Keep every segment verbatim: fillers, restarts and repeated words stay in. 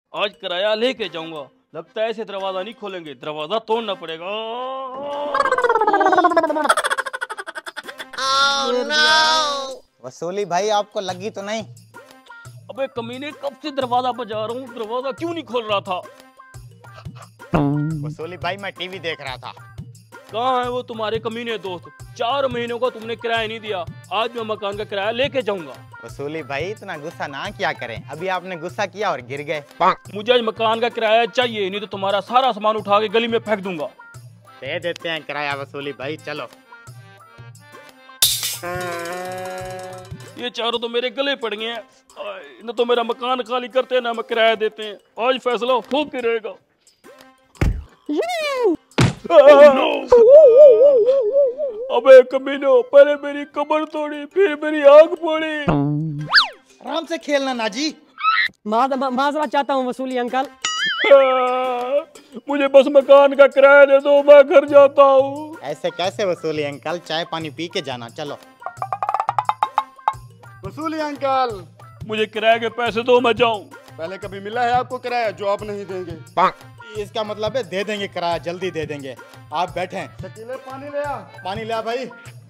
आज किराया लेके जाऊंगा। लगता है ऐसे दरवाजा नहीं खोलेंगे, दरवाजा तोड़ना पड़ेगा। oh, no! वसूली भाई आपको लगी तो नहीं? अबे कमीने, कब से दरवाजा बजा रहा हूँ, दरवाजा क्यों नहीं खोल रहा था? वसूली भाई मैं टीवी देख रहा था। कहाँ है वो तुम्हारे कमीने दोस्त? चार महीनों का तुमने किराया नहीं दिया, आज मैं मकान का किराया लेके जाऊंगा। वसूली भाई इतना गुस्सा ना किया करें, अभी आपने गुस्सा किया और गिर गए। मुझे आज मकान का किराया चाहिए, नहीं तो तुम्हारा सारा सामान उठा के गली में फेंक दूंगा। दे देते हैं किराया वसूली भाई, चलो। ये चारों तो मेरे गले पड़ गए हैं, न तो मेरा मकान खाली करते हैं ना मैं किराया देते हैं। आज फैसला हो के रहेगा। अबे कमीनो, पहले मेरी कमर तोड़ी, फिर मेरी आंख फोड़ी। आराम से खेलना नाजी। माजरा चाहता हूँ वसूली अंकल। मुझे बस मकान का किराया दे दो, मैं घर जाता हूँ। ऐसे कैसे वसूली अंकल, चाय पानी पी के जाना, चलो। वसूली अंकल, मुझे किराए के पैसे दो, मैं जाऊँ। पहले कभी मिला है आपको किराया जो आप नहीं देंगे? इसका मतलब है दे देंगे किराया, जल्दी दे देंगे। आप बैठें। शकीले पानी ले आ। पानी ले आ भाई।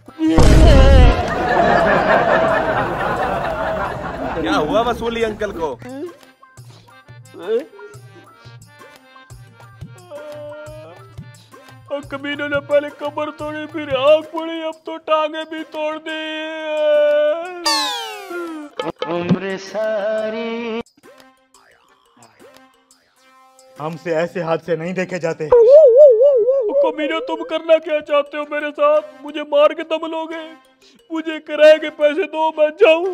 क्या हुआ वसूली अंकल को? कमीनों ने पहले कमर तोड़ी, फिर आंख फोड़ी, अब तो टांगे भी तोड़ दी। उम्र सारी हमसे ऐसे हादसे नहीं देखे जाते। कमीनों, तुम करना क्या चाहते हो मेरे साथ? मुझे मार के दम लोगे? मुझे किराए के पैसे दो, मैं जाऊं।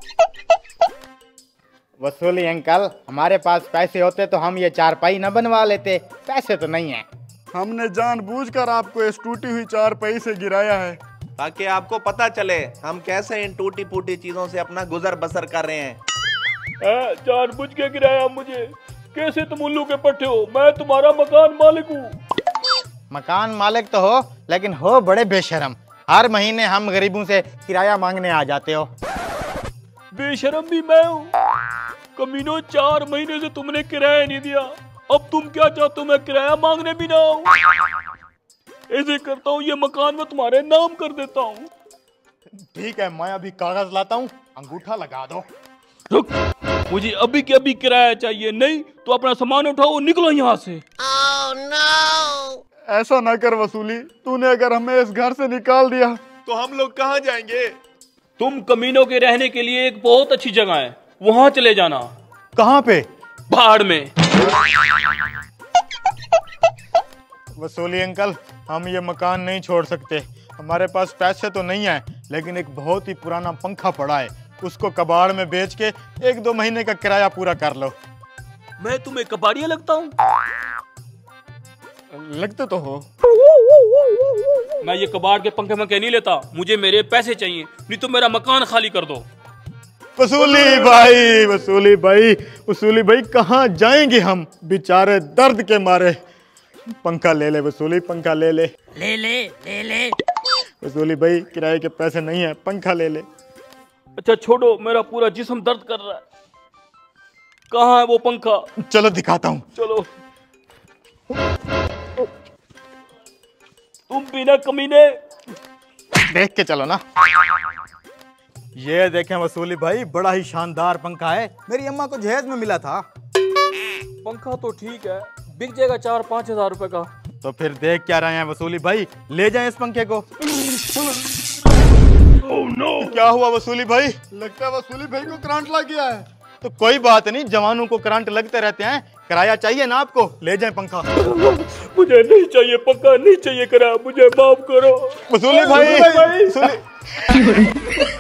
वसूली अंकल, हमारे पास पैसे होते तो हम ये चारपाई न बनवा लेते, पैसे तो नहीं है। हमने जानबूझकर आपको इस टूटी हुई चारपाई से गिराया है ताकि आपको पता चले हम कैसे इन टूटी फूटी चीजों से अपना गुजर बसर कर रहे हैं। जानबूझ के गिराया मुझे? कैसे तुम उल्लू के पट्टे हो? मैं तुम्हारा मकान मालिक हूँ। मकान मालिक तो हो, लेकिन हो बड़े बेशरम। हर महीने हम गरीबों से किराया मांगने आ जाते हो। बेशरम भी मैं हूँ? कमीनों, चार महीने से तुमने किराया नहीं दिया, अब तुम क्या चाहते हो मैं किराया मांगने भी ना आऊँ? ऐसे करता हूँ, ये मकान मैं तुम्हारे नाम कर देता हूँ। ठीक है, मैं अभी कागज लाता हूँ, अंगूठा लगा दो। रुक, मुझे अभी के अभी किराया चाहिए, नहीं तो अपना सामान उठाओ, निकलो यहाँ से। oh, no! ऐसा ना कर वसूली, तूने अगर हमें इस घर से निकाल दिया तो हम लोग कहाँ जाएंगे? तुम कमीनों के रहने के लिए एक बहुत अच्छी जगह है, वहाँ चले जाना। कहाँ पे? पहाड़ में। वसूली अंकल, हम ये मकान नहीं छोड़ सकते। हमारे पास पैसे तो नहीं है, लेकिन एक बहुत ही पुराना पंखा पड़ा है, उसको कबाड़ में बेच के एक दो महीने का किराया पूरा कर लो। मैं तुम्हें कबाड़िया लगता हूँ? लगते तो हो। मैं ये कबाड़ के पंखे पंखे नहीं लेता, मुझे मेरे पैसे चाहिए, नहीं तो मेरा मकान खाली कर दो। वसूली भाई, वसूली भाई, वसूली भाई, कहाँ जाएंगे हम बेचारे दर्द के मारे। पंखा ले ले वसूली, पंखा ले ले। ले ले ले ले वसूली भाई, किराए के पैसे नहीं है, पंखा ले ले। अच्छा छोड़ो, मेरा पूरा जिस्म दर्द कर रहा है। कहाँ है वो पंखा? चलो दिखाता हूँ। चलो। तुम बिना कमीने। देख के चलो ना। ये देखें वसूली भाई, बड़ा ही शानदार पंखा है, मेरी अम्मा को जहेज में मिला था। पंखा तो ठीक है, बिक जाएगा चार पाँच हजार रुपए का। तो फिर देख क्या रहे हैं वसूली भाई, ले जाएं इस पंखे को। oh, no. क्या हुआ वसूली भाई? लगता है वसूली भाई को करंट लग गया है। तो कोई बात नहीं, जवानों को करंट लगते रहते हैं। किराया चाहिए ना आपको, ले जाएं पंखा। मुझे नहीं चाहिए पंखा, नहीं चाहिए किराया, मुझे माफ करो वसूली भाई, वसूली